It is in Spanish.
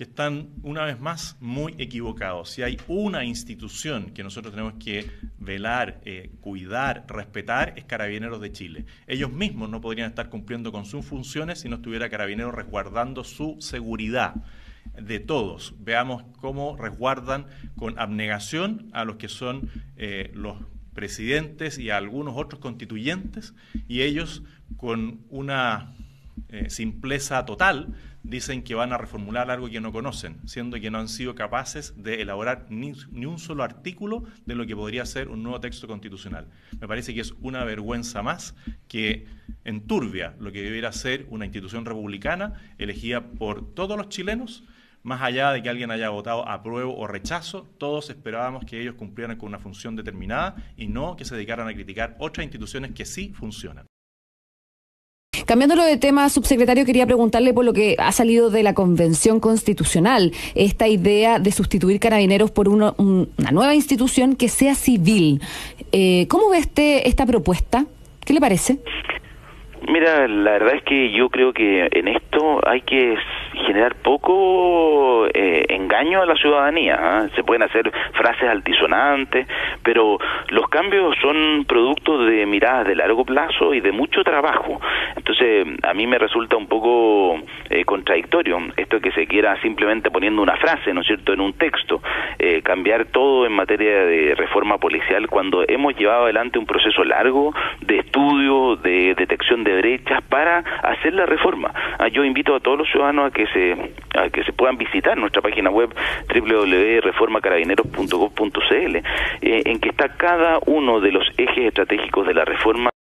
que están, una vez más, muy equivocados. Si hay una institución que nosotros tenemos que velar, cuidar, respetar, es Carabineros de Chile. Ellos mismos no podrían estar cumpliendo con sus funciones si no estuviera Carabineros resguardando su seguridad de todos. Veamos cómo resguardan con abnegación a los que son los presidentes y a algunos otros constituyentes, y ellos con una simpleza total dicen que van a reformular algo que no conocen, siendo que no han sido capaces de elaborar ni un solo artículo de lo que podría ser un nuevo texto constitucional. Me parece que es una vergüenza más que enturbia lo que debiera ser una institución republicana elegida por todos los chilenos. Más allá de que alguien haya votado apruebo o rechazo, todos esperábamos que ellos cumplieran con una función determinada y no que se dedicaran a criticar otras instituciones que sí funcionan. Cambiándolo de tema, subsecretario, quería preguntarle por lo que ha salido de la Convención Constitucional, esta idea de sustituir Carabineros por una nueva institución que sea civil. ¿Cómo ve esta propuesta? ¿Qué le parece? Mira, la verdad es que yo creo que en esto hay que generar poco engaño a la ciudadanía, ¿eh? Se pueden hacer frases altisonantes, pero los cambios son producto de miradas de largo plazo y de mucho trabajo. Entonces, a mí me resulta un poco contradictorio esto que se quiera simplemente poniendo una frase, ¿no es cierto?, en un texto, cambiar todo en materia de reforma policial cuando hemos llevado adelante un proceso largo de estudio, de detección de brechas para hacer la reforma. Yo invito a todos los ciudadanos a que se puedan visitar nuestra página web www.reformacarabineros.gov.cl, en que está cada uno de los ejes estratégicos de la reforma.